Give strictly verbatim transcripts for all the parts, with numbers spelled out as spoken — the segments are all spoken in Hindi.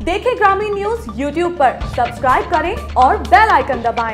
देखें ग्रामीण न्यूज यूट्यूब पर, सब्सक्राइब करें और बेल आइकन दबाएं।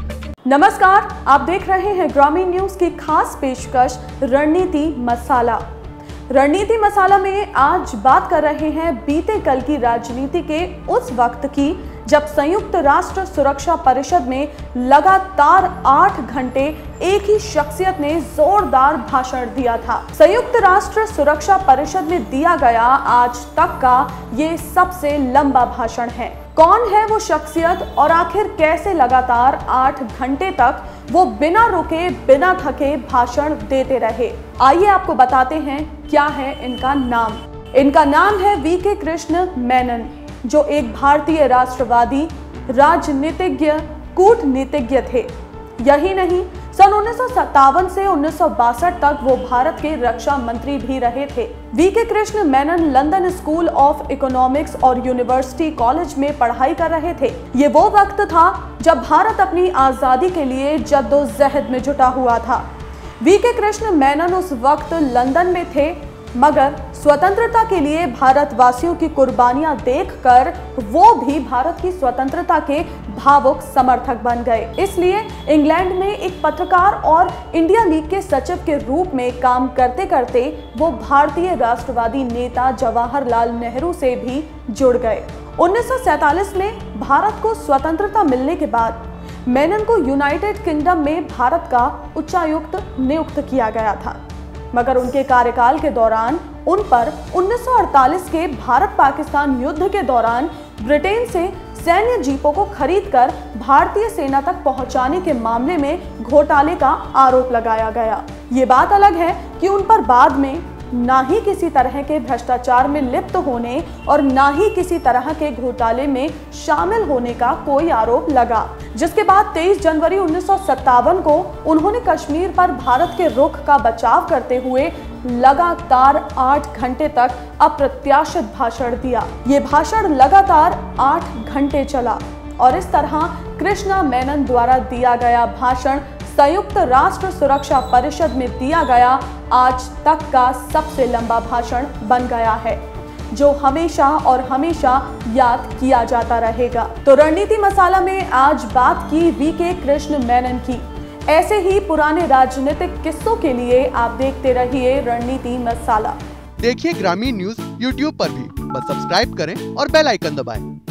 नमस्कार, आप देख रहे हैं ग्रामीण न्यूज की खास पेशकश रणनीति मसाला। रणनीति मसाला में आज बात कर रहे हैं बीते कल की राजनीति के उस वक्त की जब संयुक्त राष्ट्र सुरक्षा परिषद में लगातार आठ घंटे एक ही शख्सियत ने जोरदार भाषण दिया था। संयुक्त राष्ट्र सुरक्षा परिषद में दिया गया आज तक का ये सबसे लंबा भाषण है। कौन है वो शख्सियत और आखिर कैसे लगातार आठ घंटे तक वो बिना रुके बिना थके भाषण देते रहे, आइए आपको बताते हैं क्या है इनका नाम। इनका नाम है वी के कृष्ण मेनन, जो एक भारतीय राष्ट्रवादी राजनीतिज्ञ कूटनीतिज्ञ थे। यही नहीं, सन उन्नीस सौ सत्तावन से उन्नीस सौ बासठ तक वो भारत के रक्षा मंत्री भी रहे थे। V K Krishna Menon London School of Economics और यूनिवर्सिटी कॉलेज में पढ़ाई कर रहे थे। ये वो वक्त था जब भारत अपनी आजादी के लिए जद्दोजहद में जुटा हुआ था। वी के कृष्ण मेनन उस वक्त लंदन में थे, मगर स्वतंत्रता के लिए भारतवासियों की कुर्बानियां देखकर वो भी भारत की स्वतंत्रता के भावुक समर्थक बन गए। इसलिए इंग्लैंड में एक पत्रकार और इंडिया लीग के सचिव के रूप में काम करते करते वो भारतीय राष्ट्रवादी नेता जवाहरलाल नेहरू से भी जुड़ गए। उन्नीस सौ सैंतालीस में भारत को स्वतंत्रता मिलने के बाद मेनन को यूनाइटेड किंगडम में भारत का उच्चायुक्त नियुक्त किया गया था, मगर उनके कार्यकाल के दौरान उन पर उन्नीस सौ अड़तालीस के भारत पाकिस्तान युद्ध के दौरान ब्रिटेन से सैन्य जीपों को खरीदकर भारतीय सेना तक पहुंचाने के मामले में घोटाले का आरोप लगाया गया। ये बात अलग है कि उन पर बाद में ना ही किसी तरह के भ्रष्टाचार में लिप्त होने और ना ही किसी तरह के घोटाले में शामिल होने का कोई आरोप लगा, जिसके बाद तेईस जनवरी उन्नीस सौ सत्तावन को उन्होंने कश्मीर पर भारत के रुख का बचाव करते हुए लगातार आठ घंटे तक अप्रत्याशित भाषण दिया। ये भाषण लगातार आठ घंटे चला और इस तरह कृष्णा मेनन द्वारा दिया गया भाषण संयुक्त राष्ट्र सुरक्षा परिषद में दिया गया आज तक का सबसे लंबा भाषण बन गया है, जो हमेशा और हमेशा याद किया जाता रहेगा। तो रणनीति मसाला में आज बात की वी के कृष्ण मेनन की। ऐसे ही पुराने राजनीतिक किस्सों के लिए आप देखते रहिए रणनीति मसाला। देखिए ग्रामीण न्यूज यूट्यूब पर भी, बस सब्सक्राइब करें और बेल आइकन दबाएं।